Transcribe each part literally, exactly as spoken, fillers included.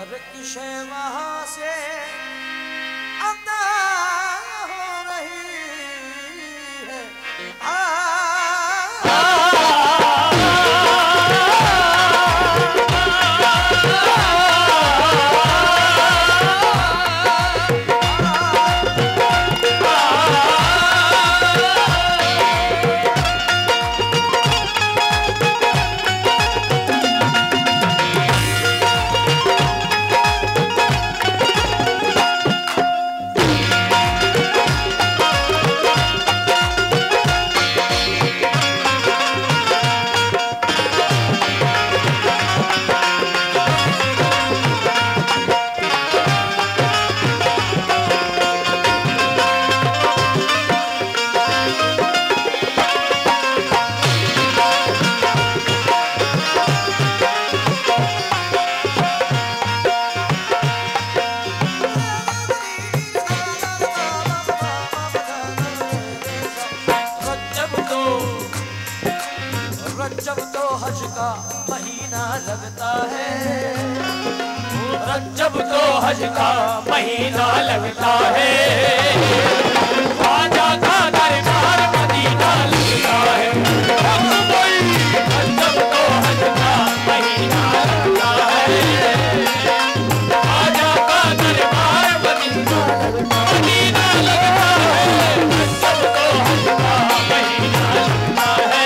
हर किशे वहां से अदा हो रही है। रज्जब तो हज का महीना लगता है, रज्जब तो हज का महीना लगता है, ख्वाजा का दरबार मदीना लगता है। रज्जब तो हज का महीना लगता है, ख्वाजा का दरबार मदीना लगता है। रज्जब तो हज का महीना लगता है,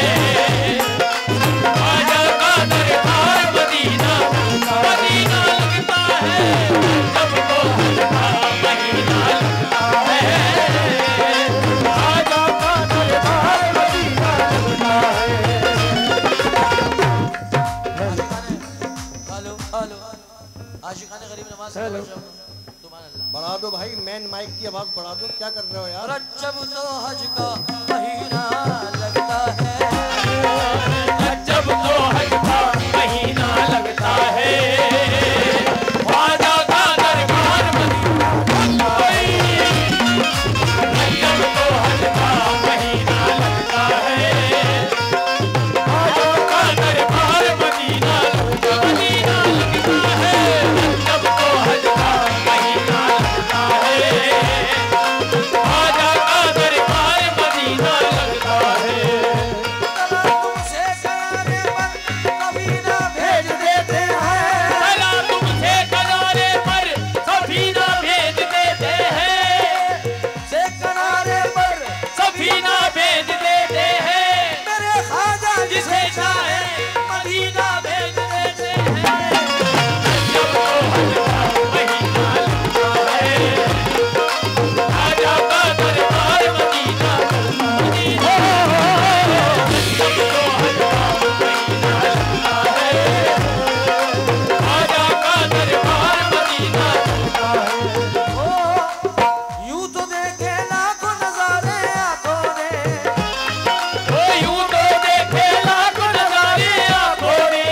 बढ़ा दो भाई, मैन माइक की आवाज बढ़ा दो। क्या कर रहे हो यार? रज्जब तो हज का महीना लगता है, रज्जब तो हज का महीना लगता है, ख्वाजा का दरबार मदीना लगता है। रज्जब तो हज का महीना लगता है, ख्वाजा का दरबार मदीना लगता है। रज्जब तो हज का महीना लगता है, ख्वाजा का दरबार मदीना लगता है। तुमसे किनारे पर सफीना भेज देते हैं, भला तुमसे किनारे पर सफीना भेज देते हैं, से किनारे पर सफीना भेज देते हैं, मेरे ख्वाजा जिसे चाहे मदीना भेज देते हैं। रज्जब तो हज का महीना लगता है, ख्वाजा का दरबार मदीना लगता है। रज्जब तो हज का महीना लगता है, ख्वाजा का दरबार मदीना लगता है। ओ यूं तो देखे लाखों नजारे आंखों ने, ओ यूं तो देखे लाखों नजारे आंखों ने,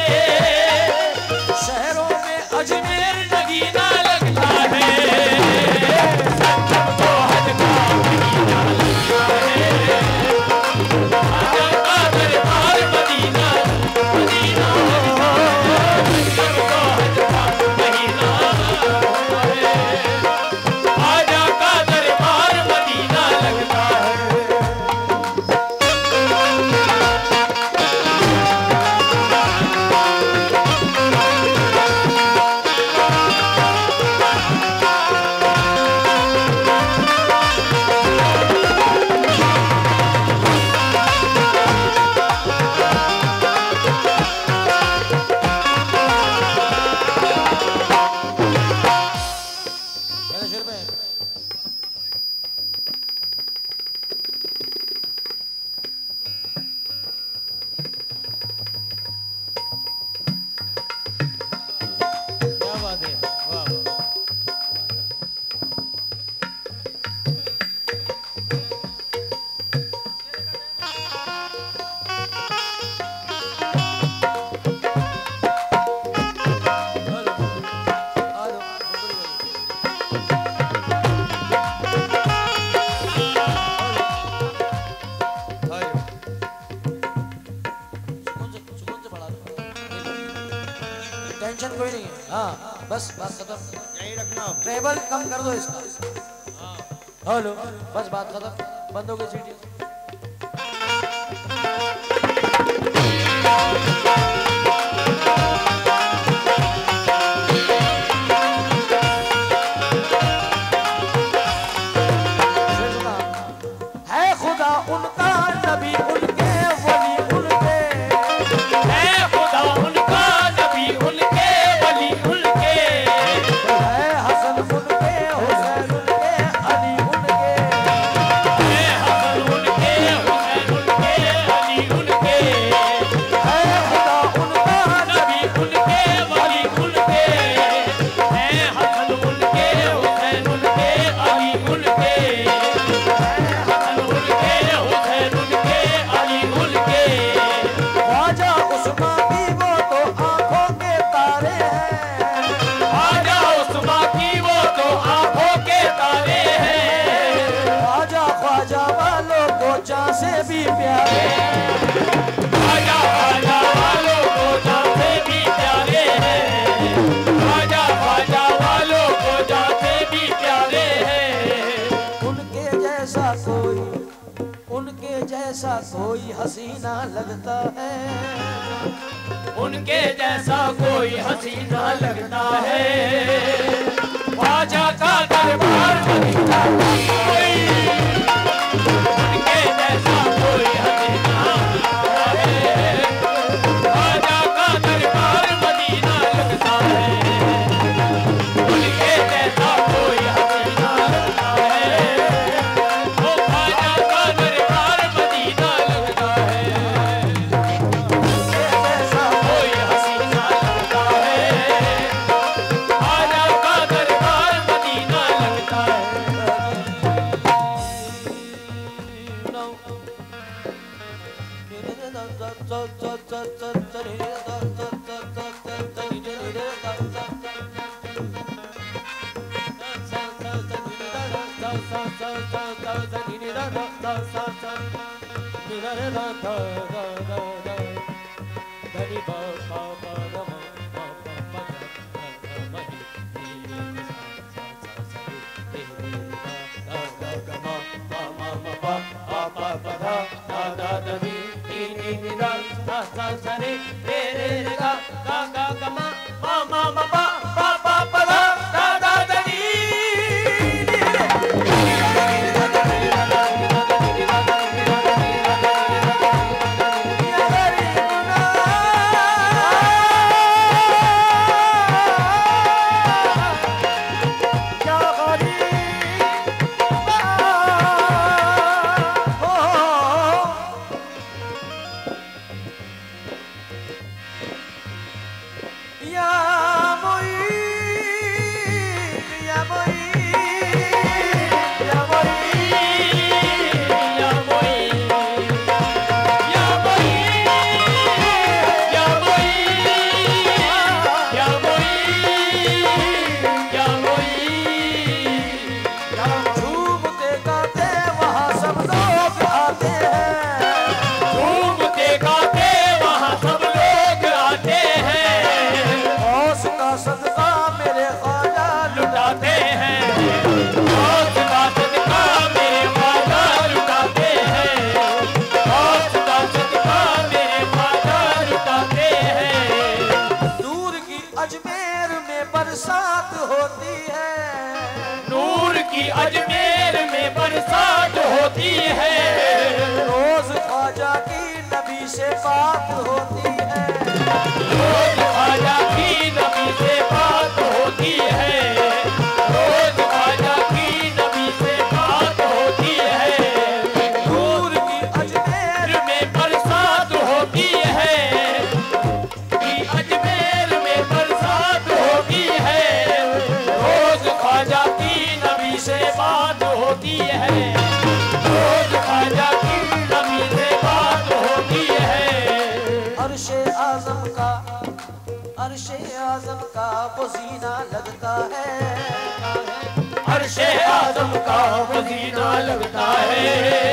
शहरों में अजमेर नगीना लगता है। रज्जब तो हज का महीना लगता है, ख्वाजा का दरबार मदीना मदीना। रज्जब तो हज का महीना लगता है, ख्वाजा का दरबार मदीना लगता है। मेरे सिर पे क्या बात है, वाह वाह। टेंशन कोई नहीं है। हाँ बस बात खत्म। यही रखना। ट्रेबल कम कर दो इसका। हेलो बस बात खत्म, बंद हो गई सीटी। है खुदा उनका नबी उनके वली उनके, है खुदा उनका नबी उनके वली उनके, है हसन उनके हुसैन उनके अली उनके, है हसन उनके हुसैन उनके अली उनके, है खुदा उनका नबी उनके वली उनके, है हसन उनके हुसैन उनके अली उनके, है हसन उनके हुसैन उनके अली उनके। ख्वाजा उस्मा की वो तो आंखों के तारे हैं, ख्वाजा उस्मा की वो तो आंखों के तारे हैं, ख्वाजा ख्वाजा वालों को चाँद से भी प्यारे हैं, ख्वाजा ख्वाजा वालों को जान से भी प्यारे हैं, ख्वाजा ख्वाजा वालों को जान से भी प्यारे हैं। उनके जैसा कोई उनके जैसा कोई हसीना लगता है, उनके जैसा कोई हसीना लगता है, ख्वाजा का दरबार मदीना कोई, उनके जैसा कोई हसीना लगता है, ख्वाजा का दरबार मदीना लगता है, उनके जैसा कोई हसीना लगता है, वो ख्वाजा का दरबार मदीना लगता है, उनके जैसा कोई हसीना लगता है, ख्वाजा का दरबार मदीना लगता है। बरसात होती है, नूर की अजमेर में बरसात होती है, रोज ख्वाजा की नबी से बात होती है, रोज ख्वाजा की नबी से बात होती है, रोज ख्वाजा की नबी से बात होती है, नूर की अजमेर में बरसात होती है, की अजमेर में बरसात होती है, रोज ख्वाजा की नबी से बात होती है, रोज ख्वाजा की नबी से बात होती है। अर्शे आजम का अर्शे आजम का वो जीना लगता है, अर्शे आजम का वो जीना लगता है,